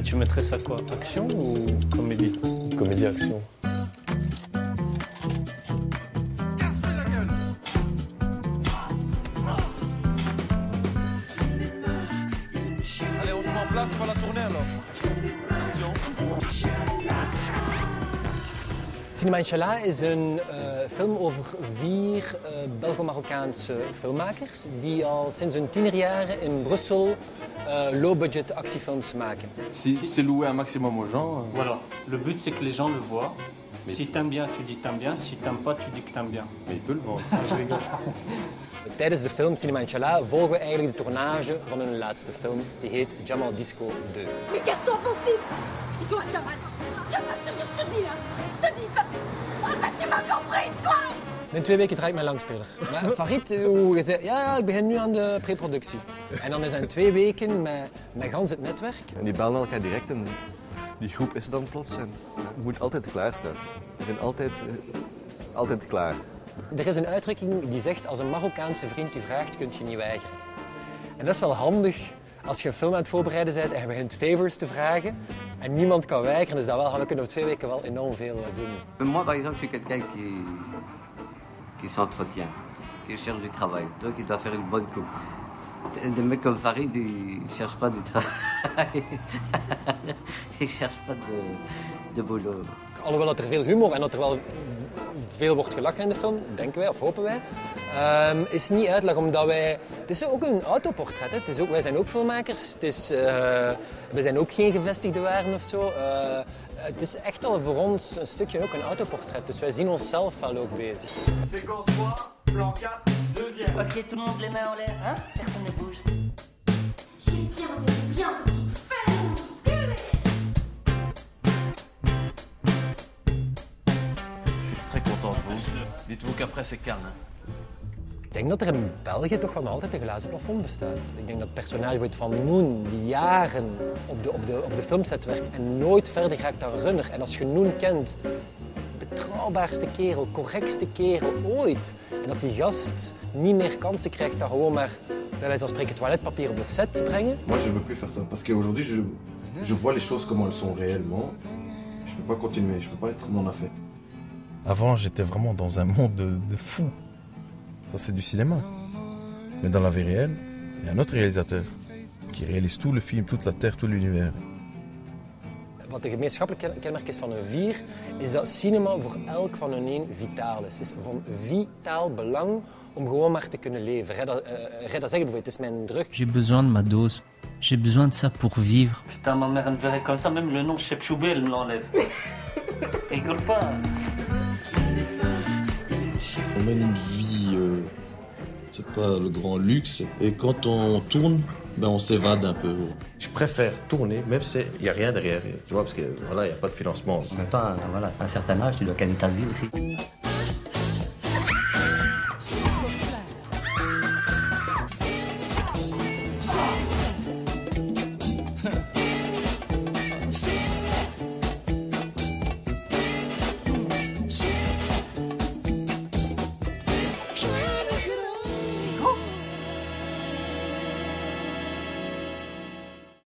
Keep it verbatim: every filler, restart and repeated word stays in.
tu mettrais ça quoi? Action ou comédie? Comédie-action. Allez, on se met en place, on va la tourner alors. Action. Cinema Inshallah is een uh, film over vier uh, Belgo-Marokkaanse filmmakers die al sinds hun tienerjaren in Brussel uh, low-budget actiefilms maken. Si c'est loué un maximum aux gens. Euh... Voilà, le but c'est que les gens le voient. Mais... Si t'aimes bien, tu dis t'aimes bien. Si t'aimes pas, tu dis que t'aimes bien. Mais il peut le vendre. Je rigole. Tijdens de film Cinema Inshallah volgen we eigenlijk de tournage van hun laatste film. Die heet Jamal Disco deux. Mais qu'est-ce pauvre type? Et toi, Jamal? Jamal, je te dis, hein? Je te dis, ça... Oh, ça, tu m'as comprise, quoi? Binnen twee weken draai ik mijn langspeler. Maar Farid, hoe je zei, ja, ja, ik begin nu aan de preproductie. En dan is het twee weken met, met gans het netwerk. En die bellen elkaar direct en die groep is dan plots. En je moet altijd klaarstaan. We zijn altijd, uh, altijd klaar. Er is een uitdrukking die zegt, als een Marokkaanse vriend u vraagt, kunt je niet weigeren. En dat is wel handig als je een film aan het voorbereiden bent en je begint favors te vragen en niemand kan weigeren, dus dat wel, dan kunnen we twee weken wel enorm veel doen. Moi, par exemple, je suis quelqu'un qui, qui s'entretient, qui cherche du travail, donc il doit faire une bonne coupe. Des mecs comme Farid, ils ne cherchent pas du travail. Ils ne cherchent pas de, de boulot. Alhoewel dat er veel humor en dat er wel veel wordt gelachen in de film, denken wij of hopen wij, um, is niet uitleg omdat wij... Het is ook een autoportret, hè. Het is ook, wij zijn ook filmmakers, het is, uh, wij zijn ook geen gevestigde waren of zo. Uh, het is echt wel voor ons een stukje ook een autoportret, dus wij zien onszelf wel ook bezig. Séquence trois, plan quatre, deuxième. Ok, tout le monde les mains en l'air, hein? Personne ne bouge. J'ai bien, bien ce petit fer, mon petit cul. Je suis très content de vous. Dites-vous qu'après c'est calme. Hein? Ik denk dat er in België toch wel nog altijd een glazen plafond bestaat. Ik denk dat het personage van Noon, die jaren op de, op, de, op de filmset werkt en nooit verder raakt dan runner. En als je Noon kent, betrouwbaarste kerel, correctste kerel ooit. En dat die gast niet meer kansen krijgt dan gewoon maar, bij wijze van spreken, toiletpapier op de set te brengen. Moi, je ne veux plus faire ça. Parce qu'aujourd'hui, je, je vois les choses comme elles sont réellement. Je ne peux pas continuer, je ne peux pas être comme on a fait. Avant, j'étais vraiment dans un monde de, de fou. Ça, c'est du cinéma. Mais dans la vie réelle, il y a un autre réalisateur qui réalise tout le film, toute la Terre, tout l'univers. Wat de gemeenschappelijke kenmerk is van hun vier, is dat cinema voor elk van hun een vitaal is. Het is van vitaal belang om gewoon maar te kunnen leven. Redda, uh, Redda zegt bijvoorbeeld, het is mijn drug. J'ai besoin de ma dose. J'ai besoin de ça pour vivre. Putain, ma mère elle me verrait comme ça, même le nom Chepchoubé, elle me l'enlève. Rigole pas. On mène une vie, euh, c'est pas le grand luxe, et quand on tourne, ben on s'évade un peu. Je préfère tourner, même s'il n'y a rien derrière, tu vois, parce que voilà, il n'y a pas de financement. En même temps, voilà, à un certain âge, tu dois gagner ta vie aussi.